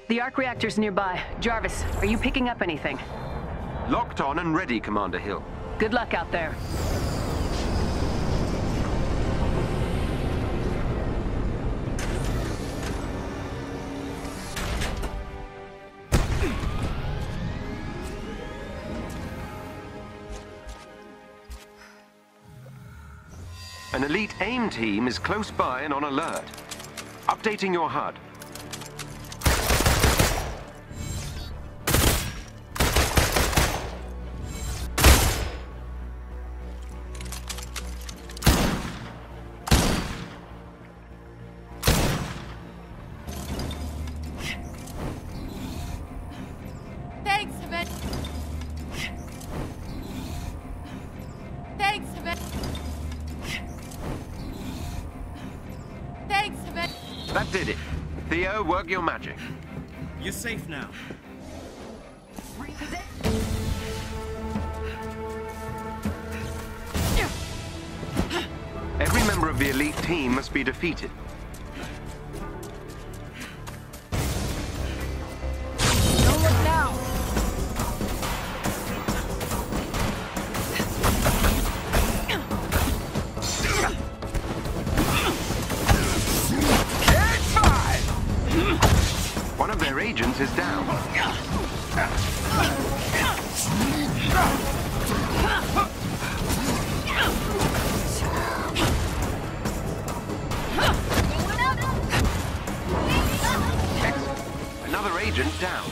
The arc reactor's nearby. Jarvis, are you picking up anything? Locked on and ready, Commander Hill. Good luck out there. An elite AIM team is close by and on alert. Updating your HUD. Thanks, Yvette. Thanks, Yvette. Thanks, Yvette. That did it. Theo, work your magic. You're safe now. Every member of the elite team must be defeated. Don't look now. One of their agents is down. Another agent down.